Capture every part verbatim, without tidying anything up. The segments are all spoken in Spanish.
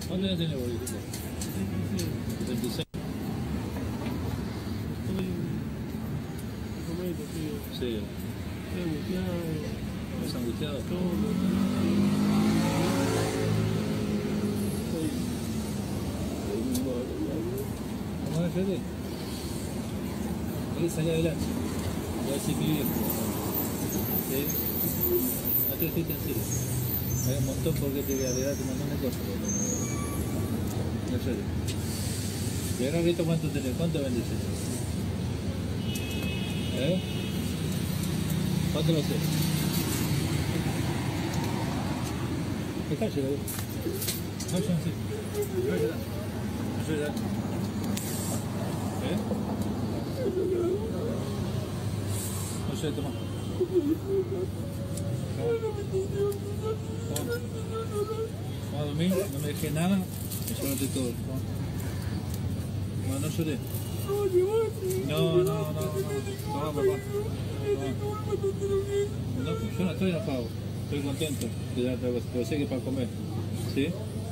¿Cuántos años tiene Boris? setenta y seis. Sí. ¿Estás angustiado? ¿Cómo es, Fede? Hay que salir adelante. Hay que seguir. ¿Sí? No te estés en serio. Hay un montón porque te voy a dar un montón de cosas. En serio. ¿Y ahora ahorita cuánto tenés? ¿Cuánto vendes eso? ¿Eh? ¿Cuánto lo sé? Dejáselo. No, yo no sé. Yo ya. Yo ya. ¿Eh? No sé, toma. Toma. Vamos a dormir, no me dejé nada, me llevaste todo. No, no lloré. No, no, no, no. Toma, papá. No, yo no estoy enojado, estoy contento de darte algo, pero sé que para comer. ¿Sí?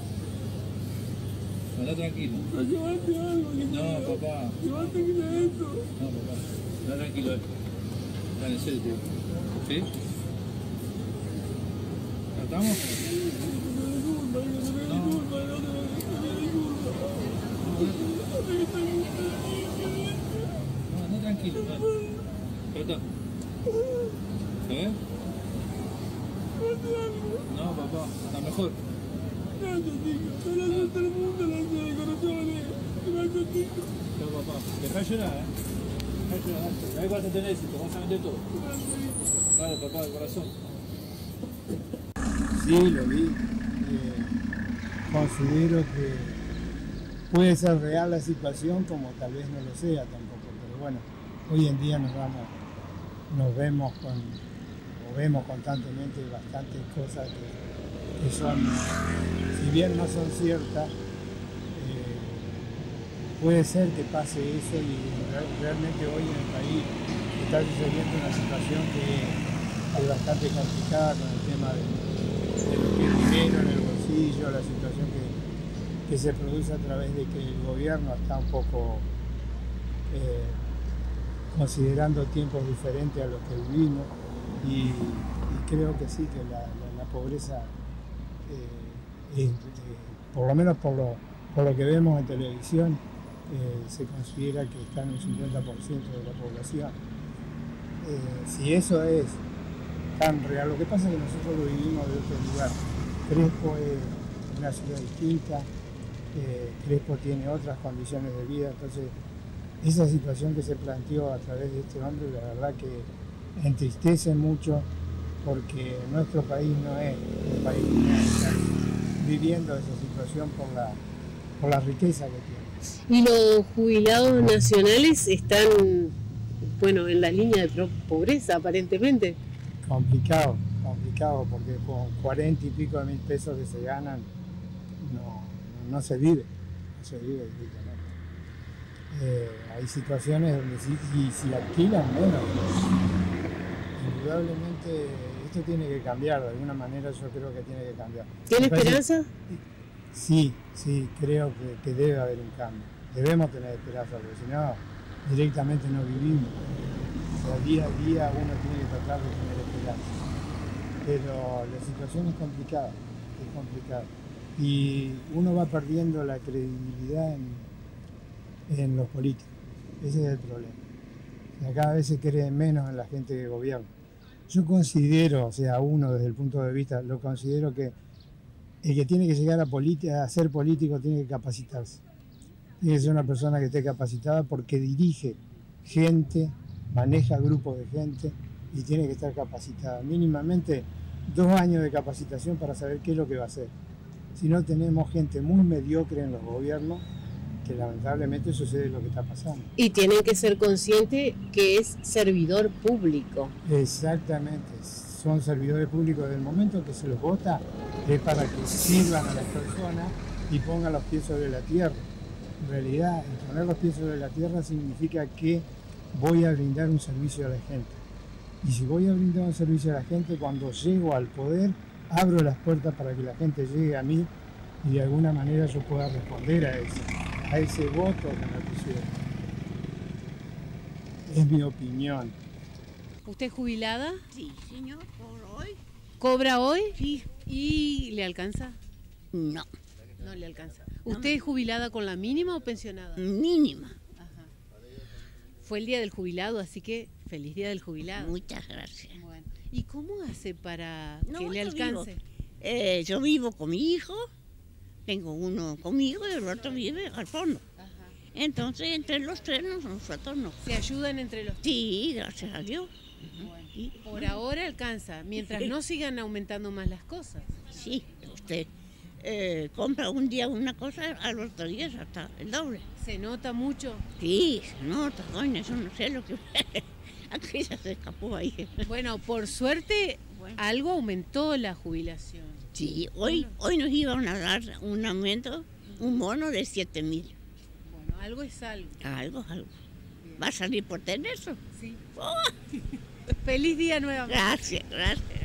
Andá tranquilo. No, papá. No, papá. Andá tranquilo. Dale, en serio, tío. ¿Sí? ¿Estamos? No. No, andá tranquilo. Trata. ¿Eh? No, papá, está mejor. Gracias, tío. Gracias a todo el mundo, gracias de corazón. Gracias, tío. No, papá, dejá de llorar, ¿eh? Dejá de llorar. Ahí vas a tener éxito, vas a vender todo. Vale, papá, de corazón. Sí, lo vi. Eh, considero que puede ser real la situación, como tal vez no lo sea tampoco. Pero bueno, hoy en día nos vamos, nos vemos con, o vemos constantemente bastantes cosas que, que son, si bien no son ciertas, eh, puede ser que pase eso y realmente hoy en el país está sucediendo una situación que es bastante complicada con el tema de, de lo que es dinero en el bolsillo, la situación que, que se produce a través de que el gobierno está un poco eh, considerando tiempos diferentes a los que vivimos y, y creo que sí, que la, la, la pobreza, eh, es, eh, por lo menos por lo, por lo que vemos en televisión, eh, se considera que está en un cincuenta por ciento de la población. Eh, si eso es tan real, lo que pasa es que nosotros lo vivimos de otro lugar. Crespo es una ciudad distinta, eh, Crespo tiene otras condiciones de vida, entonces esa situación que se planteó a través de este hombre, la verdad que entristece mucho porque nuestro país no es un país que está viviendo esa situación por la, por la riqueza que tiene. Y los jubilados nacionales están, bueno, en la línea de pobreza aparentemente. Complicado, complicado, porque con cuarenta y pico de mil pesos que se ganan, no, no se vive, no se vive directamente. Eh, hay situaciones donde sí, y si alquilan, bueno, indudablemente esto tiene que cambiar, de alguna manera yo creo que tiene que cambiar. ¿Tiene esperanza? Sí, sí, creo que, que debe haber un cambio. Debemos tener esperanza, porque si no, directamente no vivimos. O sea, día a día uno tiene que tratar de tener esperanza. Pero la situación es complicada, es complicada. Y uno va perdiendo la credibilidad en, en los políticos. Ese es el problema. O sea, cada vez se cree menos en la gente que gobierna. Yo considero, o sea, uno desde el punto de vista, lo considero que el que tiene que llegar a, a ser político tiene que capacitarse. Tiene que ser una persona que esté capacitada porque dirige gente, maneja grupos de gente y tiene que estar capacitada. Mínimamente dos años de capacitación para saber qué es lo que va a hacer. Si no, tenemos gente muy mediocre en los gobiernos, que lamentablemente sucede lo que está pasando. Y tienen que ser conscientes que es servidor público. Exactamente, son servidores públicos. Desde el momento que se los vota es para que sirvan a las personas y pongan los pies sobre la tierra. En realidad, el poner los pies sobre la tierra significa que voy a brindar un servicio a la gente. Y si voy a brindar un servicio a la gente, cuando llego al poder, abro las puertas para que la gente llegue a mí y de alguna manera yo pueda responder a ese, a ese voto que me pusieron. Es mi opinión. ¿Usted es jubilada? Sí, señor, por hoy. ¿Cobra hoy? Sí. ¿Y le alcanza? No, No le alcanza. No. ¿Usted es jubilada con la mínima o pensionada? mínima. Ajá. Fue el día del jubilado, así que feliz día del jubilado. Muchas gracias. Bueno. ¿Y cómo hace para No, que le yo alcance? vivo. Eh, yo vivo con mi hijo, tengo uno conmigo y el otro vive al fondo. Ajá. Entonces, entre los tres nos- nosotros nos... ¿Se ayudan entre los Sí, gracias a Dios. Bueno, Sí, por ahora alcanza, mientras no sigan aumentando más las cosas. sí, usted eh, compra un día una cosa, al otro día ya está el doble. ¿Se nota mucho? Sí, se nota, doña, yo no sé lo que... Aquí ya se escapó ahí. Bueno, por suerte Bueno. algo aumentó la jubilación. Sí, hoy, hoy nos iban a dar un aumento, un bono de siete mil. Bueno, algo es algo. Algo, algo. ¿Va a salir por tener eso? Sí. Oh, Feliz día nuevamente. gracias, gracias.